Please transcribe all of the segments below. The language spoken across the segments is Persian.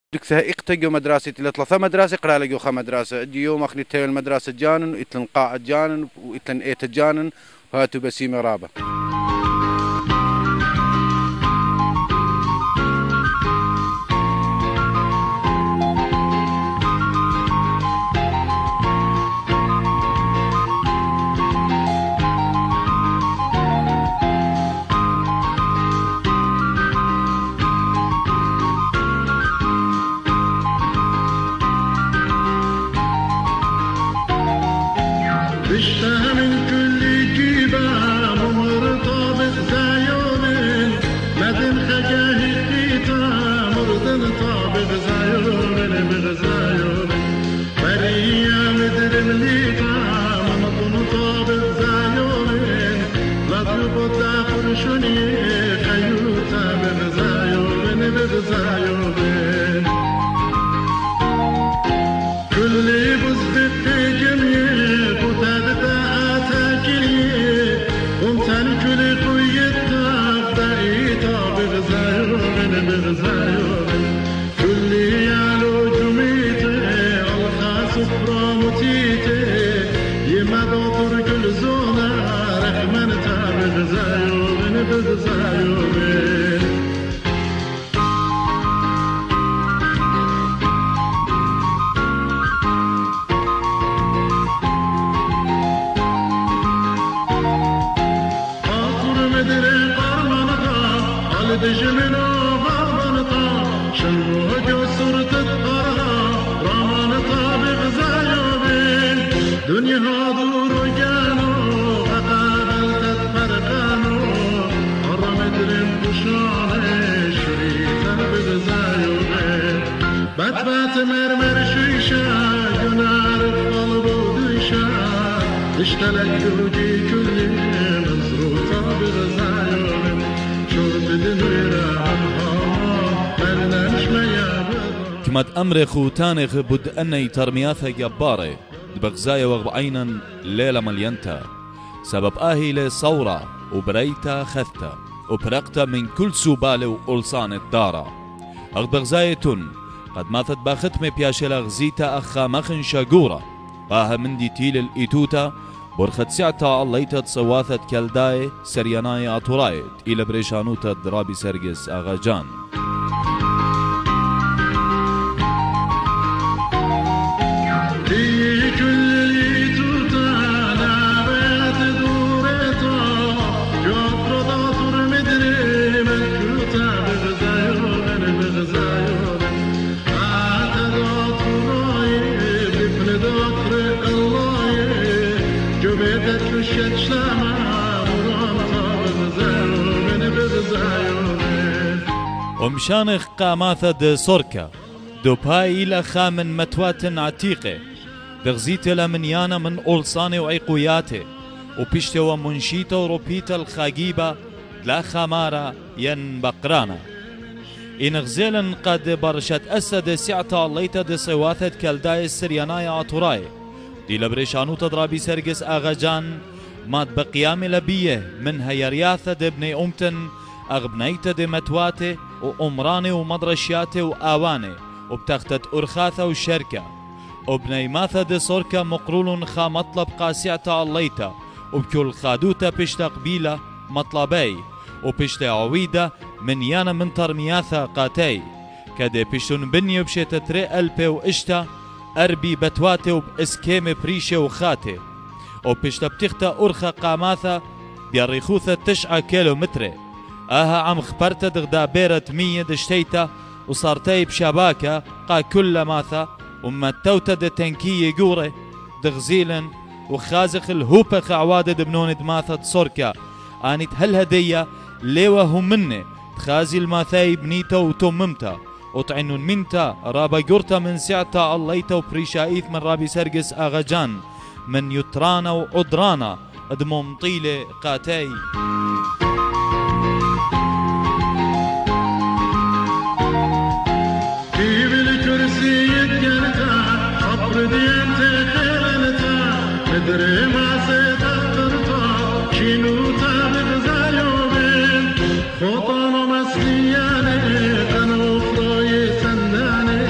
دكسها اقتجوا مدرسة إلى ثلاثة مدرسة قرأ لجوا خم مدرسة اليوم أخني تيل المدرسة جانن وإتلن قاعة جانن وإتلن إيت جانن وهاتوا بسيم رابع. بشتها من كل جيبة مرتبط زيون مدن خجاه القيتا مردن طابق زيون بغزايون بريا مدر مليتا منطن طابق زيون لطلب الدافر شني خيوتا بغزايون بغزايون كل بزبط جميل بات مرمر شيشة ينار قلب وديشة اشتلك يوجي كل مزروطة بغزايون شرب دنويرة مرناش ميابا كمت أمر خوتانخ بود أني ترمياثة جبارة بغزايا وغبعينا ليلة مليانتا سبب آهي لصورة وبريتا خثتا وبرقتا من كل سوبالة وقلصان الدارة أغبغزايتون قد ماثت باختم بياشلا غزيتا أخا مخن شاقورة باها من دي تيل الإيتوتا برخت سعتا الليتا تصواثت كالداي سرياناي أطورايت إلى بريشانوتا درابي سرگس أغاجان ومشانخ قاماثة دي سوركا دوباي لخا من متوات عتيقة دغزيت لمنيانا من أولصاني وعيقوياته وبيشته ومنشيته وروبيته الخاقيبة لا خمارة ين بقرانا إن غزيلا قد برشت أسد سعتا الليتا دي صواثة كالداي السرياناي عطوراي دي لبريشانو تضرابي سرگس آغاجان مات بقيام لبيه من هيرياثة دي بني أمتن أغبنيت دي متواته وأمراني ومدرشياته وآواني وبتختت أرخاثة وشركة وبني ماثة دي صوركة مقرول خا مطلب قاسعة الليتا وبكل خادوتا بشتا قبيلة مطلبي وبشتا عويدة من يانا من ترمياثة قاتي كده بشتون بني وبشتا تري ألبي وإشتا أربي بتواته وبإسكيم بريشة وخاتي وبشتا بتختا أرخا قاماثة بياريخوثة 9 كيلومتر آها عم خبرتا دغدا بيرت 100 دشتيتا وصارتي بشباكة قا كل ماثا ومتوتا دي تنكية قورة دغزيلا وخازخ الهوبة عوادة دبنون دماثة تصوركا آنيت هالهدية ليوة هم مني تخازي الماثاي بنيتا وتممتا وطعنون منتا رابا قرتا من سعتا الليتا وبريشايث من رابي سرگس آغاجان من يترانا وعدرانا دموم طيلة قاتاي جيب الكرسي يتجلتا خبر ديانتي خيرنتا مدري ما سيتخطرتا شينوتا بغزايوبين خطان ومسلياني قنو فضاي سنداني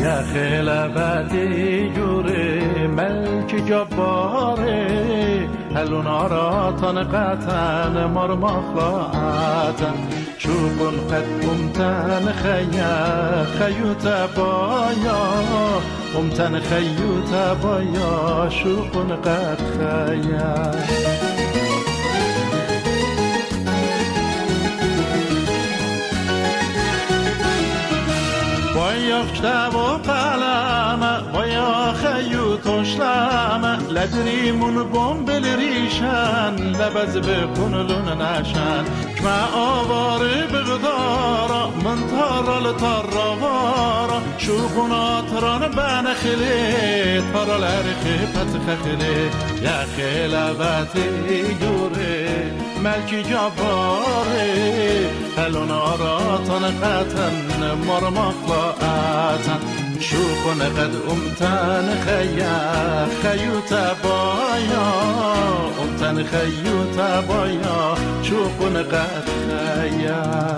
يا خلباتي جوري ملك جباري هلو نارا طنقاتان مرمخلاتان شوق قد قمتان خيا خيوت بايا قمتان خيوت بايا شوق قد خيا بايا كتاب وقلم بايا خيوت وشلام لدري من بوم بالريشان لبز بكون لون نشان كما آوار بغدارا من تارا لتارا شوق ناطران بنخلي تارا لرخي فتخخلي يا خلباتي جوري ملكي جباري هلو نارا طنقاتن مرمقلاتن شوق قد أمتن خيا خيوت بايا أمتن خيوت بايا شوق قد خيا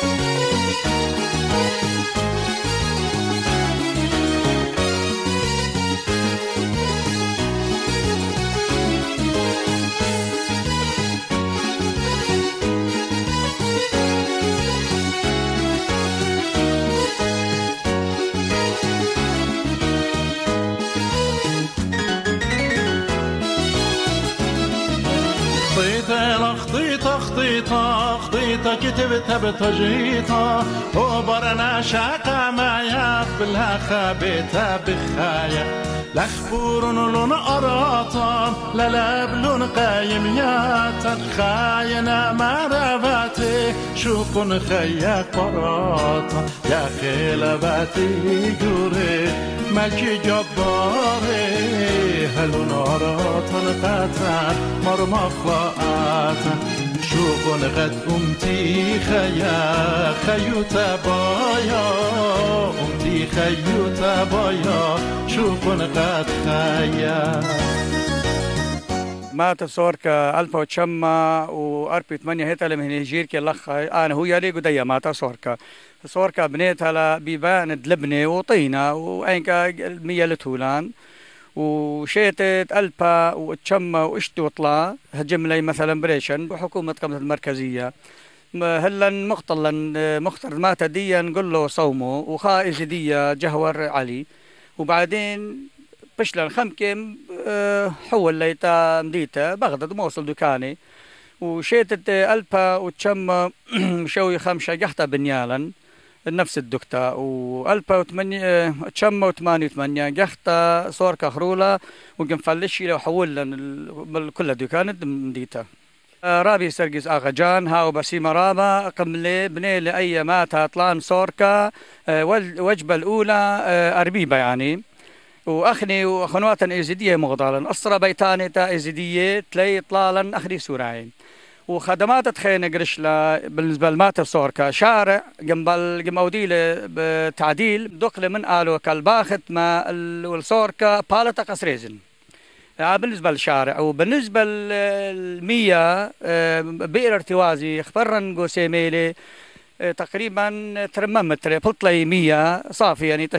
خطيطة كتبتها بتجيطة وبرنا شاكا معايا بالها خابتها بخايا لخبور لون أراطا للاب قايم ياتا خاينا معرفاتي شوق خياك براطا يا خلباتي جوري ملكي جباري هلو نارا طلقاتا مرمخلقاتا شوق قد أمتي خيا خيوت بايا أمتي خيوت بايا شوق قد خيا ما تصورك ألفا وتشمع وأربي 8 هيتا من هجير كي لخ أنا هو يلي قديا ما تصورك بنيتها لبيبان دلبني وطينة وأينك المية لتولان وشيتت ألبا وتشمى واشتي وطلع هجملي مثلا بريشن بحكومة قمة المركزية هلا مختار ما تديا نقول له صومه وخائز ديا جهور علي وبعدين بشلن خمكم حول ليتا مديتا بغداد موصل دكاني وشيتت ألبا وتشمى مشوي خمسة جحتا بنيالا نفس الدكتة وألبا وثمانية تشمة وثمانية وثمانية جحتا صور كخرولة وقنفلشي لو حولنا كل دكان مديتا رابي سرقس أغجان هاو بسيمة رابا قملي بني لأي ماتا طلان صوركا وجبة الأولى أربيبة يعني وأخني وأخنواتا إيزيدية مغضالا أسرى بيتاني تا إيزيدية تلي طلالا أخني سوراعين وخدمات تخينا قرشلا بالنسبة لمات صوركا شارع جنب أوديله بتعديل دخل من قالوا كالباخت ما الصوركا بالتا قصريزن بالنسبة للشارع وبالنسبة للمية بئر ارتوازي خبرن جو سيميلي تقريبا ترممت بلطلي 100 صافي يعني